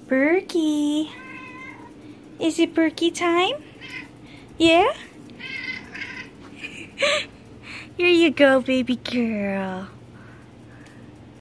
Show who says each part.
Speaker 1: Perky. Is it Perky time? Yeah? Here you go, baby girl.